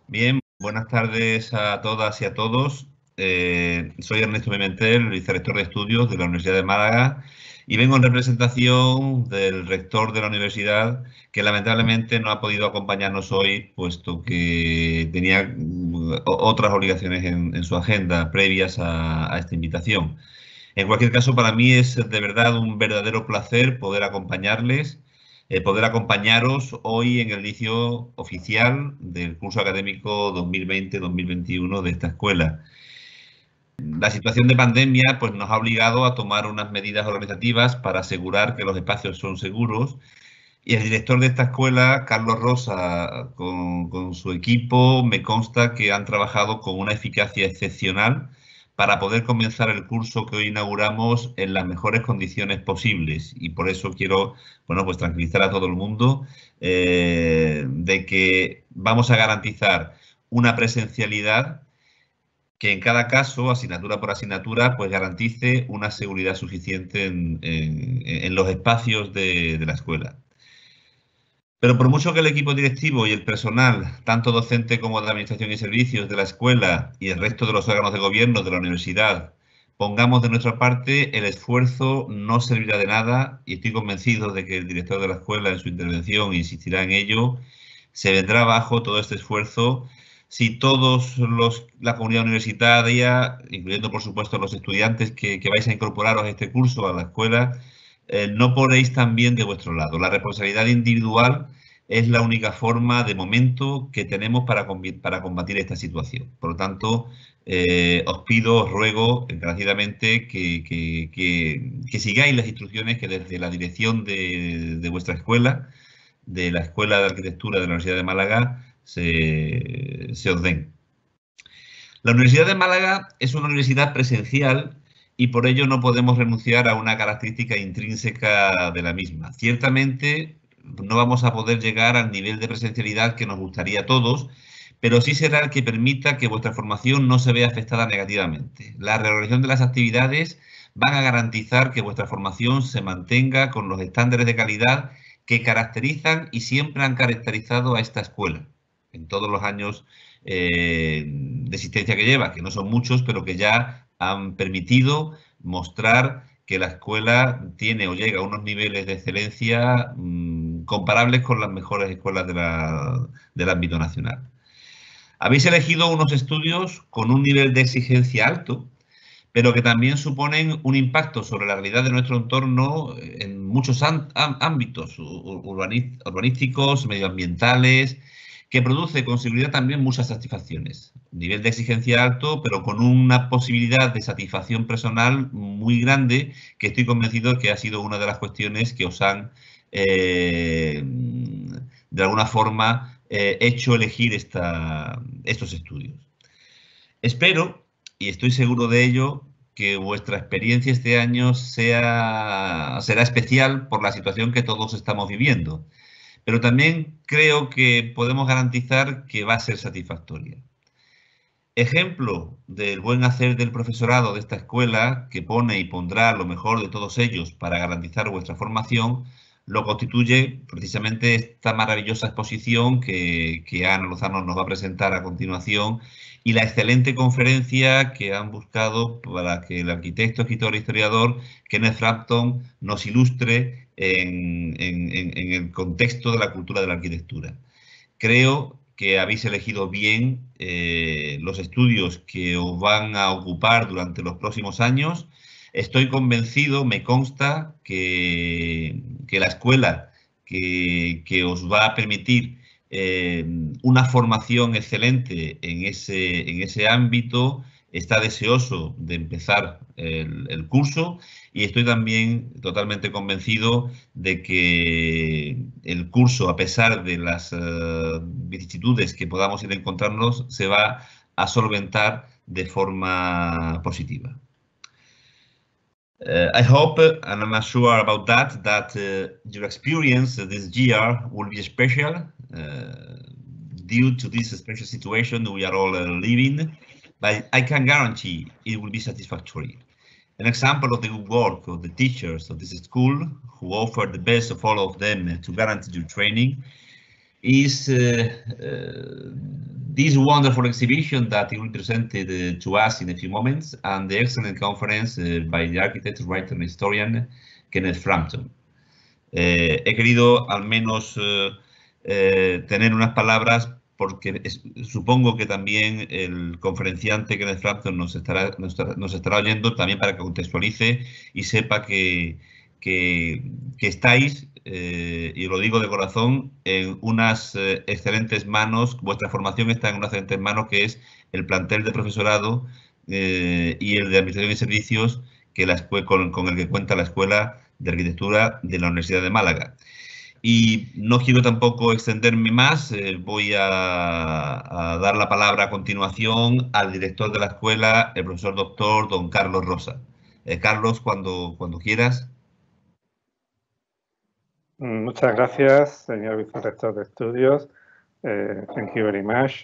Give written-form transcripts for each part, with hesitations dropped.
Bien, buenas tardes a todas y a todos. Soy Ernesto Pimentel, vicerrector de estudios de la Universidad de Málaga y vengo en representación del rector de la universidad que lamentablemente no ha podido acompañarnos hoy puesto que tenía otras obligaciones en su agenda previas a esta invitación. En cualquier caso, para mí es de verdad un verdadero placer poder acompañarles, poder acompañaros hoy en el inicio oficial del curso académico 2020-2021 de esta escuela. La situación de pandemia pues, nos ha obligado a tomar unas medidas organizativas para asegurar que los espacios son seguros y el director de esta escuela, Carlos Rosa, con su equipo, me consta que han trabajado con una eficacia excepcional para poder comenzar el curso que hoy inauguramos en las mejores condiciones posibles. Y por eso quiero, bueno, pues tranquilizar a todo el mundo de que vamos a garantizar una presencialidad que en cada caso, asignatura por asignatura, pues garantice una seguridad suficiente en los espacios de la escuela. Pero por mucho que el equipo directivo y el personal, tanto docente como de administración y servicios de la escuela y el resto de los órganos de gobierno de la universidad, pongamos de nuestra parte, el esfuerzo no servirá de nada y estoy convencido de que el director de la escuela en su intervención insistirá en ello. Se vendrá abajo todo este esfuerzo si la comunidad universitaria, incluyendo por supuesto los estudiantes que vais a incorporaros a este curso, a la escuela, no ponéis también de vuestro lado. La responsabilidad individual es la única forma de momento que tenemos para combatir esta situación. Por lo tanto, os pido, os ruego encarecidamente que sigáis las instrucciones que desde la dirección de vuestra escuela, de la Escuela de Arquitectura de la Universidad de Málaga, se os den. La Universidad de Málaga es una universidad presencial y por ello no podemos renunciar a una característica intrínseca de la misma. Ciertamente no vamos a poder llegar al nivel de presencialidad que nos gustaría a todos, pero sí será el que permita que vuestra formación no se vea afectada negativamente. La reorganización de las actividades van a garantizar que vuestra formación se mantenga con los estándares de calidad que caracterizan y siempre han caracterizado a esta escuela en todos los años de existencia que lleva, que no son muchos, pero que ya han permitido mostrar que la escuela tiene o llega a unos niveles de excelencia comparables con las mejores escuelas del ámbito nacional. Habéis elegido unos estudios con un nivel de exigencia alto, pero que también suponen un impacto sobre la realidad de nuestro entorno en muchos ámbitos urbanísticos, medioambientales, que produce con seguridad también muchas satisfacciones. Nivel de exigencia alto, pero con una posibilidad de satisfacción personal muy grande, que estoy convencido que ha sido una de las cuestiones que os han, de alguna forma, hecho elegir estos estudios. Espero, y estoy seguro de ello, que vuestra experiencia este año será especial por la situación que todos estamos viviendo. Pero también creo que podemos garantizar que va a ser satisfactoria. Ejemplo del buen hacer del profesorado de esta escuela, que pone y pondrá lo mejor de todos ellos para garantizar vuestra formación, lo constituye precisamente esta maravillosa exposición que Ana Lozano nos va a presentar a continuación y la excelente conferencia que han buscado para que el arquitecto, escritor e historiador Kenneth Frampton nos ilustre en el contexto de la cultura de la arquitectura. Creo que habéis elegido bien los estudios que os van a ocupar durante los próximos años. Estoy convencido, me consta, que la escuela que os va a permitir una formación excelente en ese ámbito está deseoso de empezar el curso y estoy también totalmente convencido de que el curso, a pesar de las vicisitudes que podamos ir encontrándonos, se va a solventar de forma positiva. I hope, and I'm sure about that your experience this year will be special due to this special situation we are all living, but I can guarantee it will be satisfactory. An example of the good work of the teachers of this school, who offer the best of all of them to guarantee your training, is this wonderful exhibition that he will present to us in a few moments, and the excellent conference by the architect, writer and historian Kenneth Frampton. He querido al menos tener unas palabras porque supongo que también el conferenciante Kenneth Frampton nos estará oyendo también para que contextualice y sepa que estáis, y lo digo de corazón, en unas excelentes manos. Vuestra formación está en unas excelentes manos, que es el plantel de profesorado y el de administración y servicios con el que cuenta la Escuela de Arquitectura de la Universidad de Málaga. Y no quiero tampoco extenderme más, voy a dar la palabra a continuación al director de la escuela, el profesor doctor don Carlos Rosa. Carlos, cuando quieras. Muchas gracias, señor vicerrector de estudios. Thank you very much.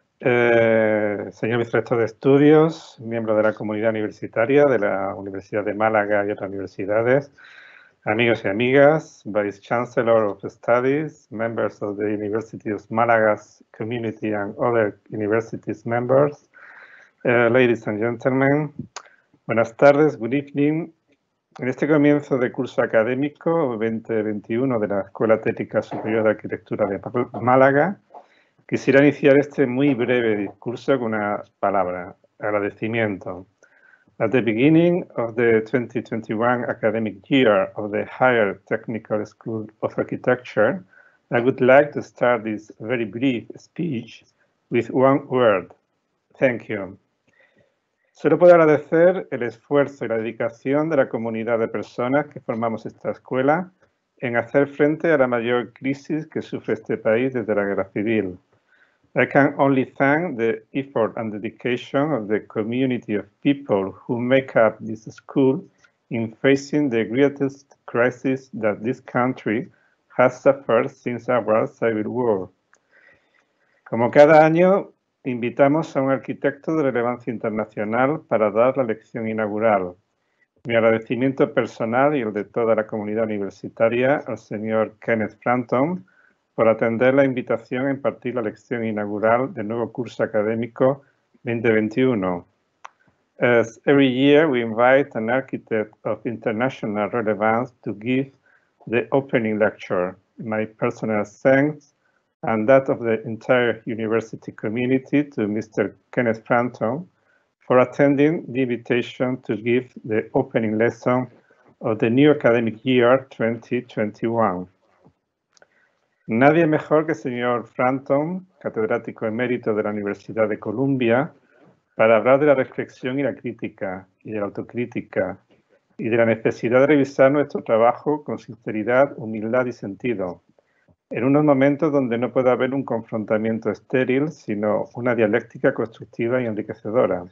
Señor vicerrector de estudios, miembro de la comunidad universitaria de la Universidad de Málaga y otras universidades, amigos y amigas, Vice Chancellor of Studies, members of the University of Malaga's community and other universities members, ladies and gentlemen, buenas tardes, good evening. En este comienzo de curso académico 2021 de la Escuela Técnica Superior de Arquitectura de Málaga, quisiera iniciar este muy breve discurso con una palabra: agradecimiento. At the beginning of the 2021 academic year of the Higher Technical School of Architecture, I would like to start this very brief speech with one word: thank you. Solo puedo agradecer el esfuerzo y la dedicación de la comunidad de personas que formamos esta escuela en hacer frente a la mayor crisis que sufre este país desde la Guerra Civil. I can only thank the effort and dedication of the community of people who make up this school in facing the greatest crisis that this country has suffered since our civil war. Como cada año, invitamos a un arquitecto de relevancia internacional para dar la lección inaugural. Mi agradecimiento personal y el de toda la comunidad universitaria al señor Kenneth Frampton por atender la invitación a impartir la lección inaugural del nuevo curso académico 2021. As every year, we invite an architect of international relevance to give the opening lecture. My personal thanks and that of the entire university community to Mr. Kenneth Frampton for attending the invitation to give the opening lesson of the new academic year 2021. Nadie mejor que el señor Frampton, catedrático emérito de la Universidad de Columbia, para hablar de la reflexión y la crítica, y de la autocrítica, y de la necesidad de revisar nuestro trabajo con sinceridad, humildad y sentido, en unos momentos donde no puede haber un confrontamiento estéril, sino una dialéctica constructiva y enriquecedora.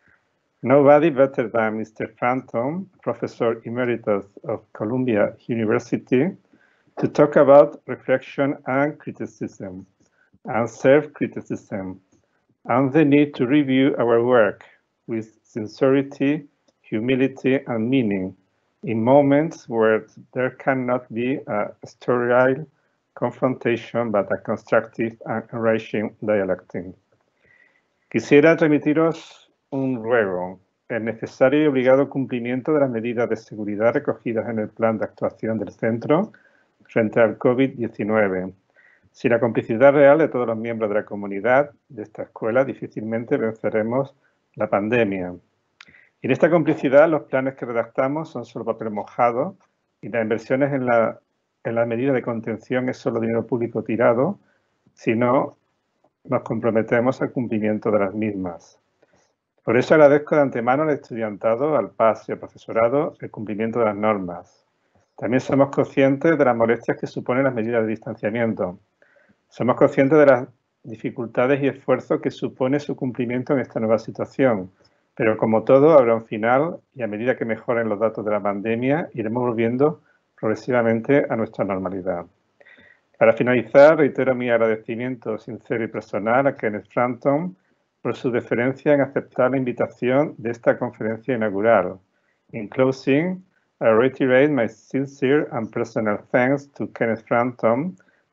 Nobody better than Mr. Frampton, Professor Emeritus of Columbia University, to talk about reflection and criticism, and self-criticism, and the need to review our work with sincerity, humility, and meaning in moments where there cannot be a sterile confrontation, but a constructive and enriching dialectic. Quisiera transmitiros un ruego: el necesario y obligado cumplimiento de las medidas de seguridad recogidas en el plan de actuación del centro frente al COVID-19. Sin la complicidad real de todos los miembros de la comunidad de esta escuela, difícilmente venceremos la pandemia. Y en esta complicidad, los planes que redactamos son solo papel mojado y las inversiones en la medida de contención es solo dinero público tirado, si no nos comprometemos al cumplimiento de las mismas. Por eso agradezco de antemano al estudiantado, al PAS y al profesorado el cumplimiento de las normas. También somos conscientes de las molestias que suponen las medidas de distanciamiento. Somos conscientes de las dificultades y esfuerzos que supone su cumplimiento en esta nueva situación. Pero como todo, habrá un final y a medida que mejoren los datos de la pandemia, iremos volviendo progresivamente a nuestra normalidad. Para finalizar, reitero mi agradecimiento sincero y personal a Kenneth Frampton por su deferencia en aceptar la invitación de esta conferencia inaugural. In closing, I reiterate my sincere and personal thanks to Kenneth Frampton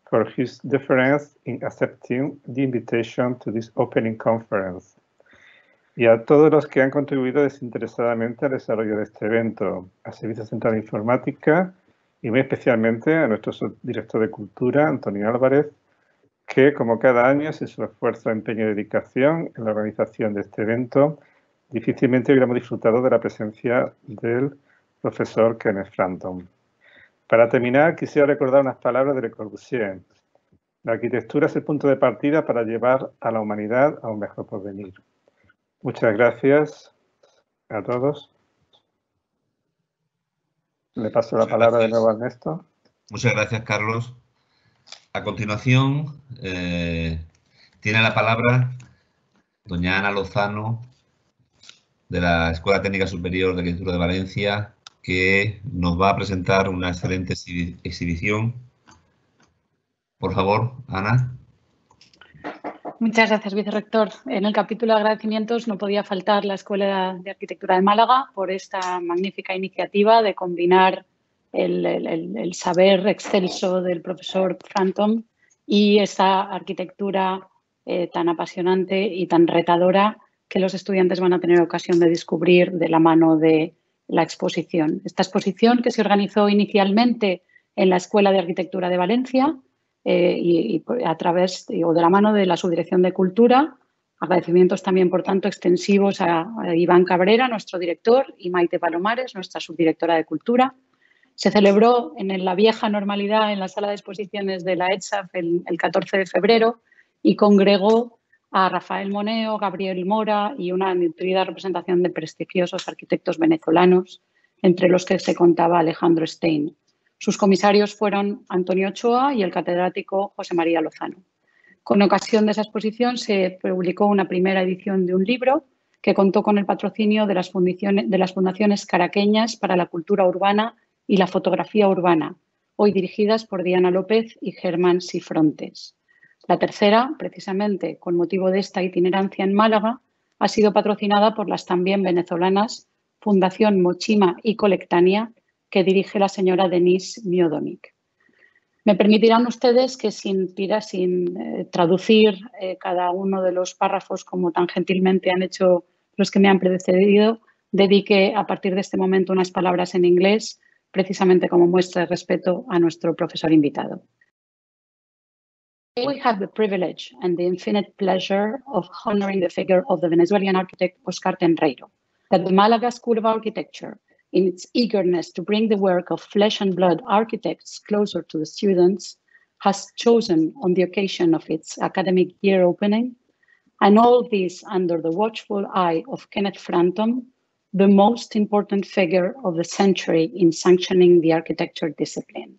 for his deference in accepting the invitation to this opening conference. Y a todos los que han contribuido desinteresadamente al desarrollo de este evento, al Servicio Central de Informática y muy especialmente a nuestro subdirector de Cultura, Antonio Álvarez, que como cada año, sin su esfuerzo, empeño y dedicación en la organización de este evento, difícilmente hubiéramos disfrutado de la presencia del profesor Kenneth Frampton. Para terminar, quisiera recordar unas palabras de Le Corbusier. La arquitectura es el punto de partida para llevar a la humanidad a un mejor porvenir. Muchas gracias a todos. Le paso la palabra de nuevo a Ernesto. Muchas gracias, Carlos. A continuación, tiene la palabra doña Ana Lozano, de la Escuela Técnica Superior de Arquitectura de Valencia, que nos va a presentar una excelente exhibición. Por favor, Ana. Muchas gracias, vicerrector. En el capítulo de agradecimientos no podía faltar la Escuela de Arquitectura de Málaga por esta magnífica iniciativa de combinar el saber excelso del profesor Frampton y esta arquitectura tan apasionante y tan retadora que los estudiantes van a tener ocasión de descubrir de la mano de la exposición. Esta exposición, que se organizó inicialmente en la Escuela de Arquitectura de Valencia, y a través o de la mano de la Subdirección de Cultura. Agradecimientos también, por tanto, extensivos a Iván Cabrera, nuestro director, y Maite Palomares, nuestra subdirectora de Cultura. Se celebró en la vieja normalidad en la sala de exposiciones de la ETSAF el 14 de febrero y congregó a Rafael Moneo, Gabriel Mora y una nutrida representación de prestigiosos arquitectos venezolanos, entre los que se contaba Alejandro Stein. Sus comisarios fueron Antonio Ochoa y el catedrático José María Lozano. Con ocasión de esa exposición se publicó una primera edición de un libro que contó con el patrocinio de las fundaciones caraqueñas para la cultura urbana y la fotografía urbana, hoy dirigidas por Diana López y Germán Sifrontes. La tercera, precisamente con motivo de esta itinerancia en Málaga, ha sido patrocinada por las también venezolanas Fundación Mochima y Colectania, que dirige la señora Denise Miodonic. Me permitirán ustedes que sin traducir cada uno de los párrafos como tan gentilmente han hecho los que me han precedido, dedique a partir de este momento unas palabras en inglés, precisamente como muestra de respeto a nuestro profesor invitado. We have the privilege and the infinite pleasure of honoring the figure of the Venezuelan architect Oscar Tenreiro, that the Malaga School of Architecture, in its eagerness to bring the work of flesh and blood architects closer to the students, has chosen on the occasion of its academic year opening, and all this under the watchful eye of Kenneth Frampton, the most important figure of the century in sanctioning the architecture discipline.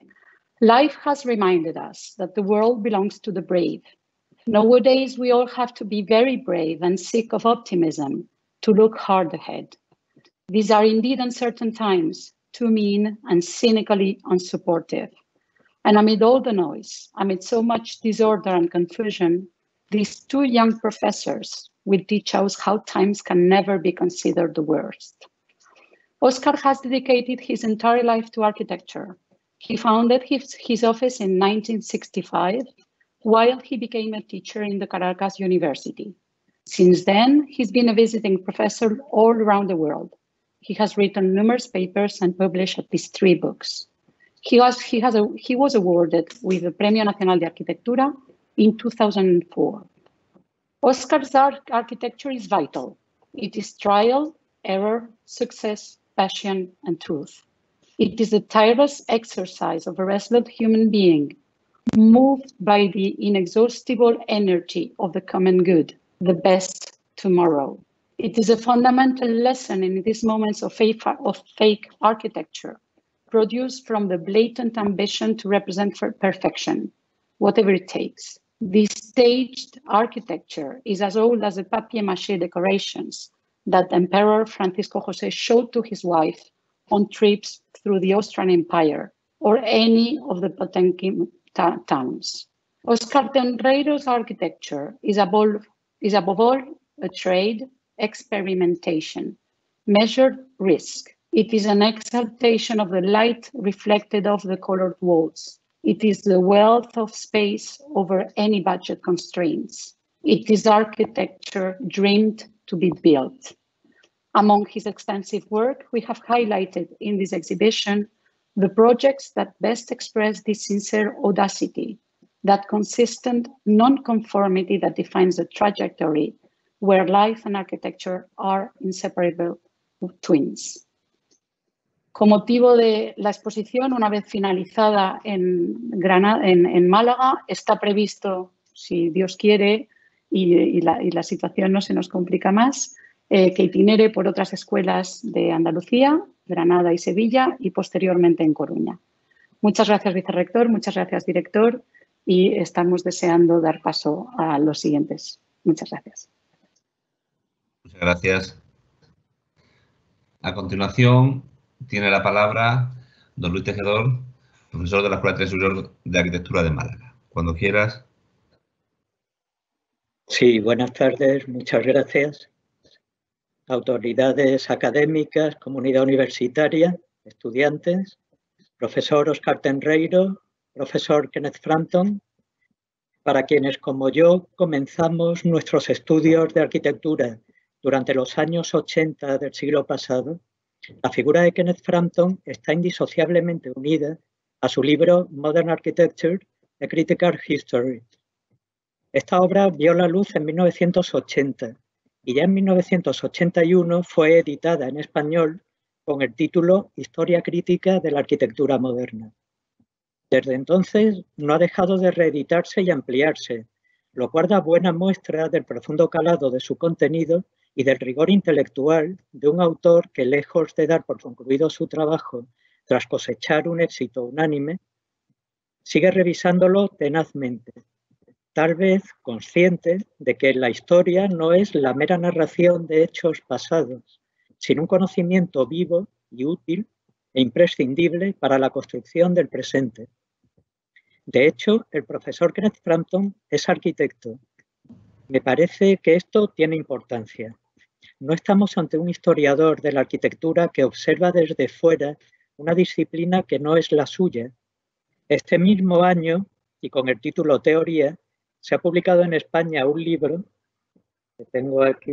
Life has reminded us that the world belongs to the brave. Nowadays, we all have to be very brave and sick of optimism to look hard ahead. These are indeed uncertain times, too mean and cynically unsupportive. And amid all the noise, amid so much disorder and confusion, these two young professors will teach us how times can never be considered the worst. Oscar has dedicated his entire life to architecture. He founded his office in 1965 while he became a teacher in the Caracas University. Since then, he's been a visiting professor all around the world. He has written numerous papers and published at least 3 books. He was awarded with the Premio Nacional de Arquitectura in 2004. Oscar's architecture is vital. It is trial, error, success, passion, and truth. It is a tireless exercise of a resolute human being, moved by the inexhaustible energy of the common good, the best tomorrow. It is a fundamental lesson in these moments of fake architecture, produced from the blatant ambition to represent perfection, whatever it takes. This staged architecture is as old as the papier-mâché decorations that Emperor Francisco José showed to his wife on trips through the Austrian Empire or any of the Potemkin towns. Oscar Tenreiro's architecture is above all a trade, experimentation, measured risk. It is an exaltation of the light reflected off the colored walls, It is the wealth of space over any budget constraints. It is architecture dreamed to be built. Among his extensive work, we have highlighted in this exhibition the projects that best express this sincere audacity, that consistent non-conformity that defines a trajectory where life and architecture are inseparable twins. Con motivo de la exposición, una vez finalizada en Málaga, está previsto, si Dios quiere y la situación no se nos complica más, que itinere por otras escuelas de Andalucía, Granada y Sevilla y posteriormente en Coruña. Muchas gracias, vicerrector, muchas gracias, director, y estamos deseando dar paso a los siguientes. Muchas gracias. Muchas gracias. A continuación, tiene la palabra don Luis Tejedor, profesor de la Escuela Superior de Arquitectura de Málaga. Cuando quieras. Sí, buenas tardes, muchas gracias. Autoridades académicas, comunidad universitaria, estudiantes, profesor Óscar Tenreiro, profesor Kenneth Frampton, para quienes como yo comenzamos nuestros estudios de arquitectura durante los años 80 del siglo pasado, la figura de Kenneth Frampton está indisociablemente unida a su libro Modern Architecture, A Critical History. Esta obra vio la luz en 1980 y ya en 1981 fue editada en español con el título Historia crítica de la arquitectura moderna. Desde entonces no ha dejado de reeditarse y ampliarse, lo cual da buena muestra del profundo calado de su contenido y del rigor intelectual de un autor que, lejos de dar por concluido su trabajo tras cosechar un éxito unánime, sigue revisándolo tenazmente, tal vez consciente de que la historia no es la mera narración de hechos pasados, sino un conocimiento vivo y útil e imprescindible para la construcción del presente. De hecho, el profesor Kenneth Frampton es arquitecto. Me parece que esto tiene importancia. No estamos ante un historiador de la arquitectura que observa desde fuera una disciplina que no es la suya. Este mismo año, y con el título Teoría, se ha publicado en España un libro que tengo aquí,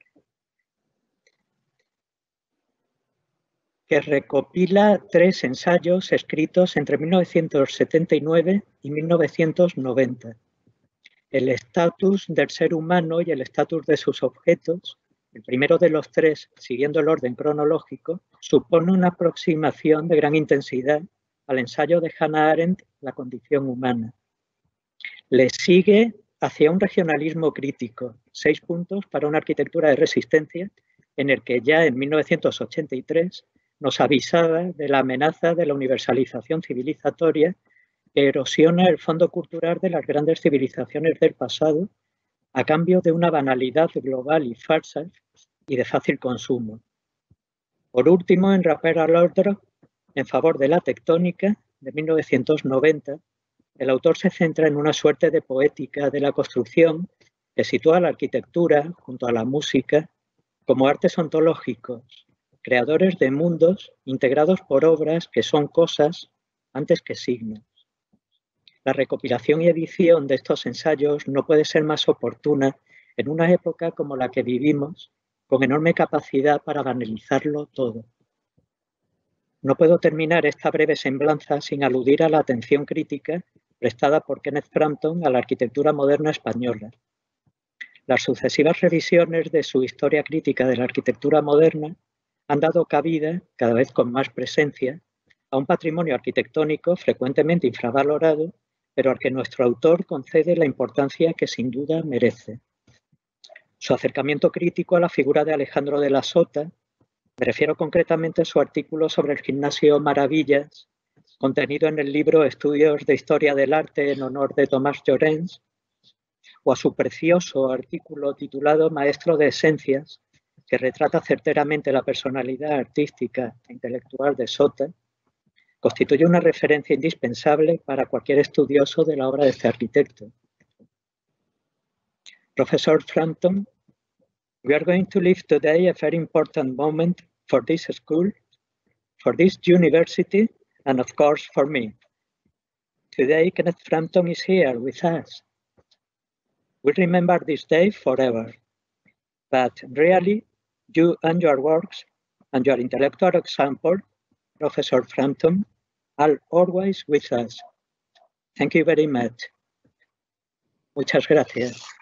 que recopila 3 ensayos escritos entre 1979 y 1990. El estatus del ser humano y el estatus de sus objetos, el primero de los 3, siguiendo el orden cronológico, supone una aproximación de gran intensidad al ensayo de Hannah Arendt, La condición humana. Le sigue hacia un regionalismo crítico, 6 puntos para una arquitectura de resistencia, en el que ya en 1983 nos avisaba de la amenaza de la universalización civilizatoria que erosiona el fondo cultural de las grandes civilizaciones del pasado a cambio de una banalidad global y falsa y de fácil consumo. Por último, en Repair and Order, en favor de la tectónica, de 1990, el autor se centra en una suerte de poética de la construcción que sitúa la arquitectura, junto a la música, como artes ontológicos, creadores de mundos integrados por obras que son cosas antes que signos. La recopilación y edición de estos ensayos no puede ser más oportuna en una época como la que vivimos, con enorme capacidad para banalizarlo todo. No puedo terminar esta breve semblanza sin aludir a la atención crítica prestada por Kenneth Frampton a la arquitectura moderna española. Las sucesivas revisiones de su historia crítica de la arquitectura moderna han dado cabida, cada vez con más presencia, a un patrimonio arquitectónico frecuentemente infravalorado, pero al que nuestro autor concede la importancia que sin duda merece. Su acercamiento crítico a la figura de Alejandro de la Sota, me refiero concretamente a su artículo sobre el Gimnasio Maravillas, contenido en el libro Estudios de Historia del Arte en honor de Tomás Llorens, o a su precioso artículo titulado Maestro de Esencias, que retrata certeramente la personalidad artística e intelectual de Sota, constituye una referencia indispensable para cualquier estudioso de la obra de este arquitecto. Professor Frampton, we are going to live today a very important moment for this school, for this university, and of course for me. Today, Kenneth Frampton is here with us. We remember this day forever. But really, you and your works and your intellectual example, Professor Frampton, are always with us. Thank you very much. Muchas gracias.